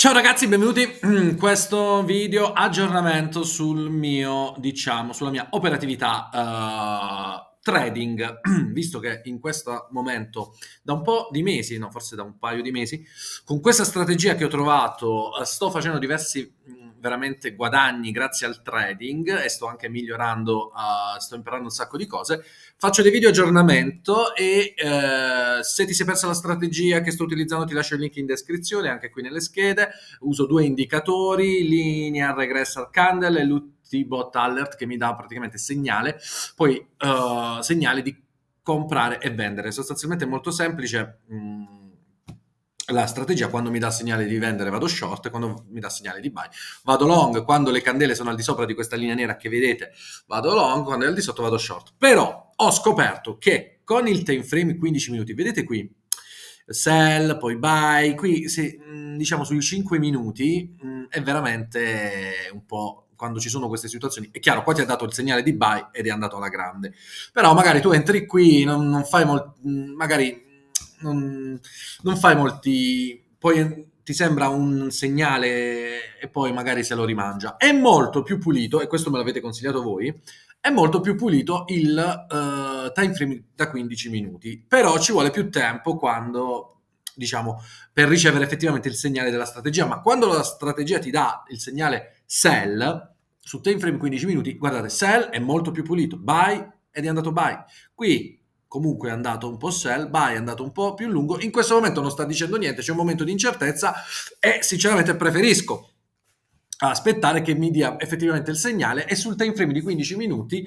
Ciao ragazzi, benvenuti in questo video aggiornamento sul mio, diciamo, sulla mia operatività trading, visto che in questo momento, da un po' di mesi, no, forse da un paio di mesi, con questa strategia che ho trovato, sto facendo diversi veramente guadagni grazie al trading e sto anche migliorando, sto imparando un sacco di cose. Faccio dei video aggiornamento e se ti sei persa la strategia che sto utilizzando ti lascio il link in descrizione, anche qui nelle schede. Uso due indicatori, Linear Regressor Candle e l'UT-Bot Alert, che mi dà praticamente segnale, poi segnale di comprare e vendere. Sostanzialmente è molto semplice. La strategia: quando mi dà segnale di vendere vado short, quando mi dà segnale di buy vado long. Quando le candele sono al di sopra di questa linea nera che vedete vado long, quando è al di sotto vado short. Però ho scoperto che con il time frame 15 minuti, vedete qui, sell, poi buy, qui se, diciamo sui 5 minuti è veramente un po', quando ci sono queste situazioni, è chiaro, qua ti ha dato il segnale di buy ed è andato alla grande, però magari tu entri qui, non fai magari non fai molti, poi ti sembra un segnale e poi magari se lo rimangia. È molto più pulito, e questo me l'avete consigliato voi, è molto più pulito il time frame da 15 minuti, però ci vuole più tempo quando, diciamo, per ricevere effettivamente il segnale della strategia. Ma quando la strategia ti dà il segnale sell su time frame 15 minuti, guardate, sell è molto più pulito, buy ed è andato buy. Qui comunque è andato un po' sell, buy è andato un po' più lungo, in questo momento non sta dicendo niente, c'è un momento di incertezza e sinceramente preferisco aspettare che mi dia effettivamente il segnale, e sul time frame di 15 minuti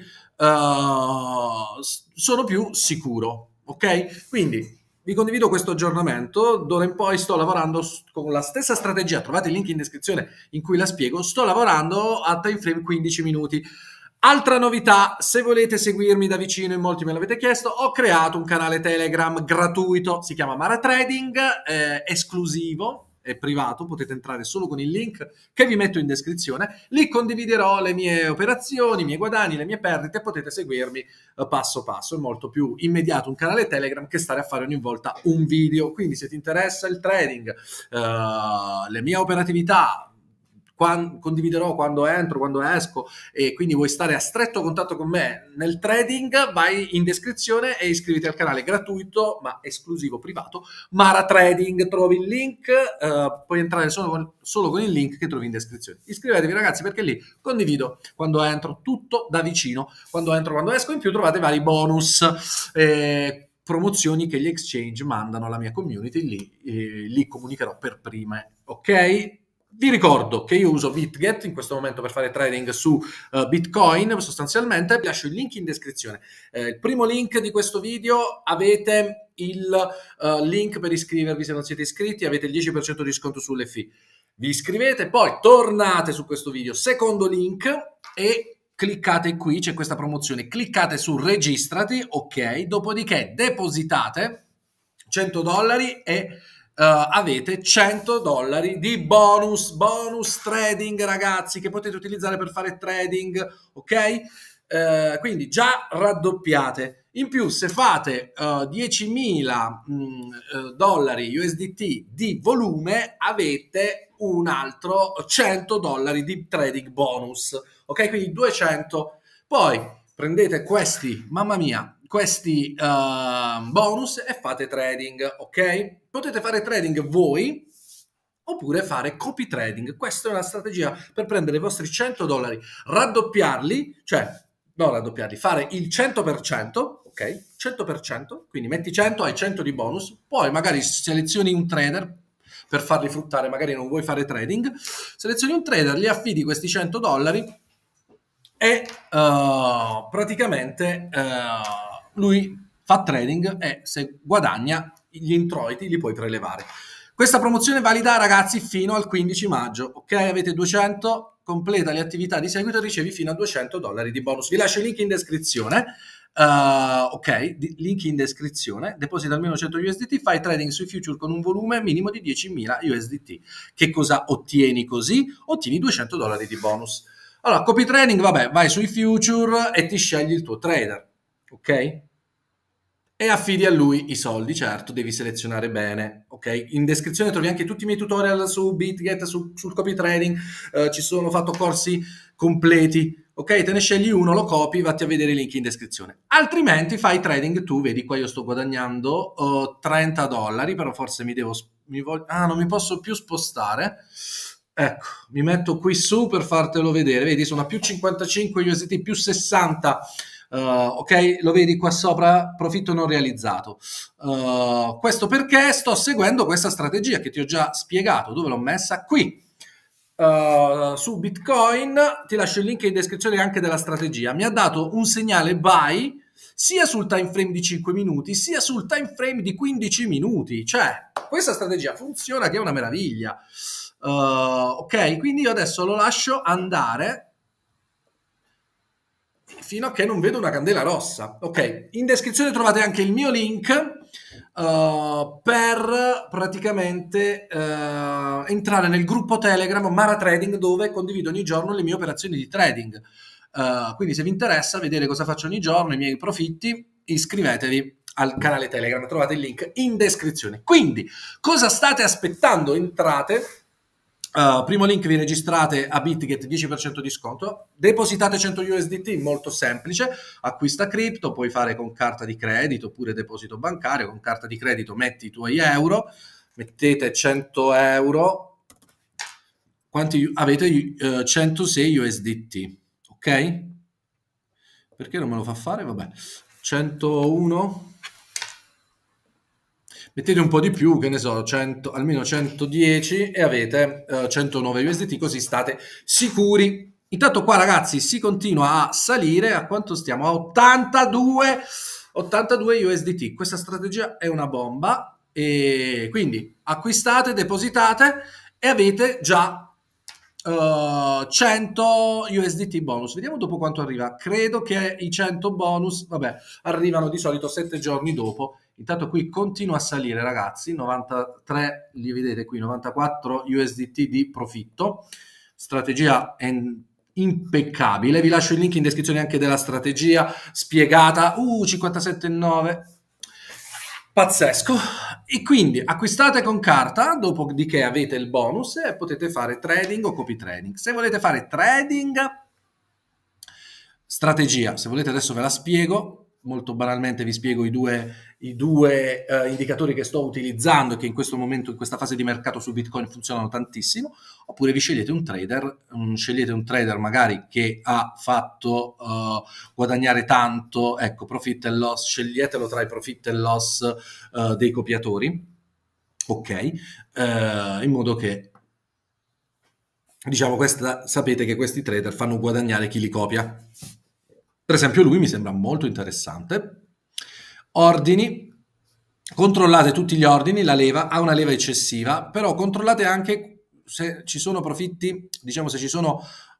sono più sicuro, ok? Quindi vi condivido questo aggiornamento. D'ora in poi sto lavorando con la stessa strategia, trovate il link in descrizione in cui la spiego. Sto lavorando a time frame 15 minuti. Altra novità: se volete seguirmi da vicino, in molti me l'avete chiesto, ho creato un canale Telegram gratuito, si chiama Mara Trading, esclusivo e privato, potete entrare solo con il link che vi metto in descrizione. Lì condividerò le mie operazioni, i miei guadagni, le mie perdite, e potete seguirmi passo passo. È molto più immediato un canale Telegram che stare a fare ogni volta un video. Quindi se ti interessa il trading, le mie operatività, condividerò quando entro, quando esco, e quindi vuoi stare a stretto contatto con me nel trading, vai in descrizione e iscriviti al canale gratuito ma esclusivo privato Mara Trading. Trovi il link, puoi entrare solo con il link che trovi in descrizione. Iscrivetevi ragazzi, perché lì condivido quando entro, tutto da vicino, quando entro, quando esco. In più trovate vari bonus, promozioni che gli exchange mandano alla mia community, lì comunicherò per prime, ok? Vi ricordo che io uso BitGet in questo momento per fare trading su Bitcoin, sostanzialmente. Vi lascio il link in descrizione. Il primo link di questo video, avete il link per iscrivervi se non siete iscritti, avete il 10% di sconto sulle fee. Vi iscrivete, poi tornate su questo video, secondo link, e cliccate qui, c'è questa promozione, cliccate su registrati, ok, dopodiché depositate $100 e avete $100 di bonus trading, ragazzi, che potete utilizzare per fare trading, ok? Quindi già raddoppiate. In più, se fate $10.000 USDT di volume, avete un altro $100 di trading bonus, ok? Quindi 200. Poi prendete questi, mamma mia, questi bonus e fate trading, ok? Potete fare trading voi oppure fare copy trading. Questa è una strategia per prendere i vostri $100, raddoppiarli, cioè non raddoppiarli, fare il 100%, ok? 100%, quindi metti 100, hai 100 di bonus, poi magari selezioni un trader per farli fruttare, magari non vuoi fare trading, selezioni un trader, gli affidi questi $100 e praticamente lui fa trading e se guadagna gli introiti li puoi prelevare. Questa promozione è valida, ragazzi, fino al 15 maggio, ok? Avete 200, completa le attività di seguito e ricevi fino a $200 di bonus. Vi lascio il link in descrizione. Ok, link in descrizione, deposita almeno 100 USDT, fai trading sui future con un volume minimo di 10.000 USDT. Che cosa ottieni così? Ottieni $200 di bonus. Allora, copy trading, vabbè, vai sui future e ti scegli il tuo trader, ok? e affidi a lui i soldi. Certo, devi selezionare bene, ok? In descrizione trovi anche tutti i miei tutorial su BitGet, sul copy trading, ci sono fatto corsi completi, ok? Te ne scegli uno, lo copi, vatti a vedere i link in descrizione. Altrimenti fai trading tu, vedi qua io sto guadagnando $30, però forse non mi posso più spostare. Ecco, mi metto qui su per fartelo vedere, vedi sono a più 55 USDT, più 60. Ok, lo vedi qua sopra, profitto non realizzato. Questo perché sto seguendo questa strategia che ti ho già spiegato. Dove l'ho messa? Qui. Su Bitcoin, ti lascio il link in descrizione anche della strategia. Mi ha dato un segnale buy sia sul time frame di 5 minuti sia sul time frame di 15 minuti. Cioè, questa strategia funziona che è una meraviglia. Ok, quindi io adesso lo lascio andare fino a che non vedo una candela rossa. Ok, in descrizione trovate anche il mio link per praticamente entrare nel gruppo Telegram Mara Trading, dove condivido ogni giorno le mie operazioni di trading. Quindi se vi interessa vedere cosa faccio ogni giorno, i miei profitti, iscrivetevi al canale Telegram, trovate il link in descrizione. Quindi, cosa state aspettando? Entrate. Primo link, vi registrate a BitGet, 10% di sconto, depositate 100 USDT, molto semplice, acquista cripto, puoi fare con carta di credito oppure deposito bancario. Con carta di credito metti i tuoi euro, mettete 100 euro, quanti avete? 106 USDT, ok? Perché non me lo fa fare? Vabbè, 101, mettete un po' di più, che ne so, 100, almeno 110 e avete 109 USDT, così state sicuri. Intanto qua ragazzi si continua a salire, a quanto stiamo? A 82 USDT. Questa strategia è una bomba e quindi acquistate, depositate e avete già 100 USDT bonus. Vediamo dopo quanto arriva. Credo che i 100 bonus, vabbè, arrivano di solito 7 giorni dopo. Intanto qui continua a salire ragazzi, 93, li vedete qui, 94 USDT di profitto. Strategia impeccabile. Vi lascio il link in descrizione anche della strategia spiegata. 57,9. Pazzesco. E quindi acquistate con carta, dopodiché avete il bonus e potete fare trading o copy trading. Se volete fare trading, strategia, se volete adesso ve la spiego. Molto banalmente vi spiego i due indicatori che sto utilizzando e che in questo momento, in questa fase di mercato su Bitcoin funzionano tantissimo. Oppure vi scegliete un trader magari che ha fatto guadagnare tanto, ecco, profit e loss, sceglietelo tra i profit e loss dei copiatori, ok, in modo che, diciamo, sapete che questi trader fanno guadagnare chi li copia. Per esempio lui mi sembra molto interessante. Ordini, controllate tutti gli ordini, la leva ha una leva eccessiva, però controllate anche se ci sono profitti, diciamo se ci sono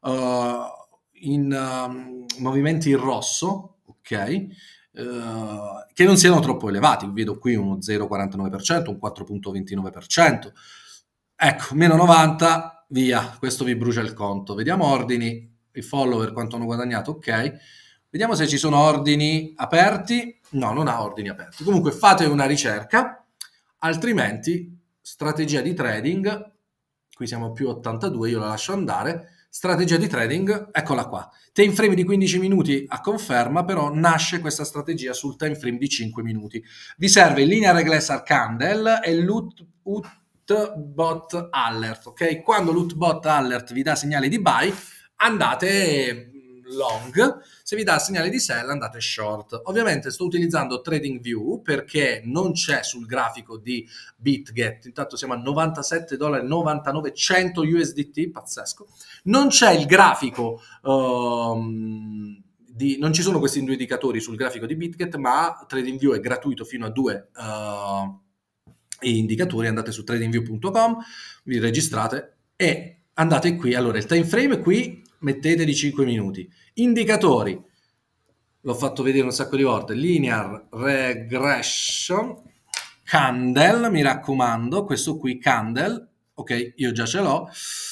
movimenti in rosso, ok, che non siano troppo elevati. Vedo qui uno 0,49%, un 4,29%, ecco, meno 90, via, questo vi brucia il conto. Vediamo ordini, i follower quanto hanno guadagnato, ok. Vediamo se ci sono ordini aperti. No, non ha ordini aperti. Comunque fate una ricerca, altrimenti strategia di trading, qui siamo più 82, io la lascio andare. Strategia di trading, eccola qua. Time frame di 15 minuti a conferma, però nasce questa strategia sul time frame di 5 minuti. Vi serve il linear regressor candle e lootbot alert, ok? Quando lootbot alert vi dà segnale di buy, andate long, se vi dà il segnale di sell andate short. Ovviamente sto utilizzando TradingView perché non c'è sul grafico di BitGet, intanto siamo a $97,99, 100 USDT, pazzesco. Non c'è il grafico non ci sono questi due indicatori sul grafico di BitGet, ma TradingView è gratuito fino a 2 indicatori. Andate su tradingview.com, vi registrate e andate qui. Allora il time frame qui mettete di 5 minuti. Indicatori, l'ho fatto vedere un sacco di volte, linear regression, candle, mi raccomando, questo qui candle, ok, io già ce l'ho,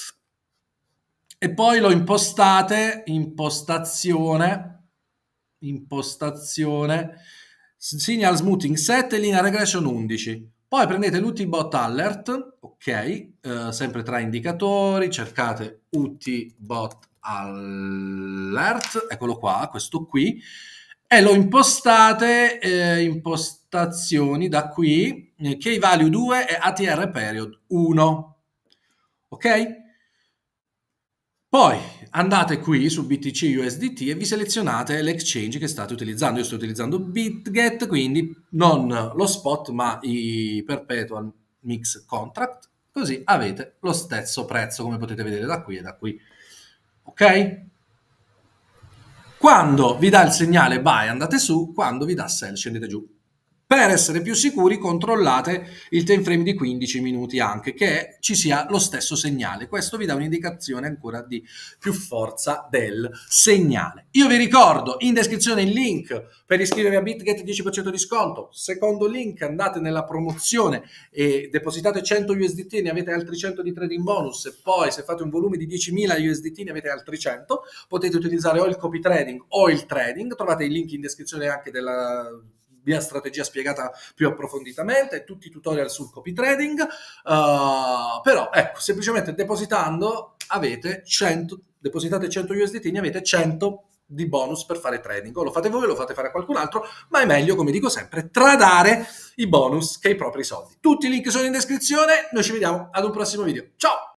e poi lo impostazione, signal smoothing 7, linea regression 11. Poi prendete l'UT-Bot Alert, ok, sempre tra indicatori, cercate UT-Bot Alert, eccolo qua, questo qui, e lo impostate, impostazioni da qui, key value 2 e ATR period 1, ok? Poi andate qui su BTC USDT e vi selezionate l'exchange che state utilizzando. Io sto utilizzando BitGet, quindi non lo spot ma i perpetual mix contract, così avete lo stesso prezzo come potete vedere da qui e da qui. Ok? Quando vi dà il segnale buy andate su, quando vi dà sell scendete giù. Per essere più sicuri controllate il time frame di 15 minuti anche, che ci sia lo stesso segnale. Questo vi dà un'indicazione ancora di più forza del segnale. Io vi ricordo in descrizione il link per iscrivervi a BitGet 10% di sconto. Secondo link andate nella promozione e depositate 100 USDT, ne avete altri 100 di trading bonus e poi se fate un volume di 10.000 USDT ne avete altri 100. Potete utilizzare o il copy trading o il trading. Trovate il link in descrizione anche della mia strategia spiegata più approfonditamente, tutti i tutorial sul copy trading, però ecco, semplicemente depositando avete 100, depositate 100 USDT, ne avete 100 di bonus per fare trading, o lo fate voi o lo fate fare a qualcun altro, ma è meglio, come dico sempre, tradare i bonus che i propri soldi. Tutti i link sono in descrizione, noi ci vediamo ad un prossimo video, ciao!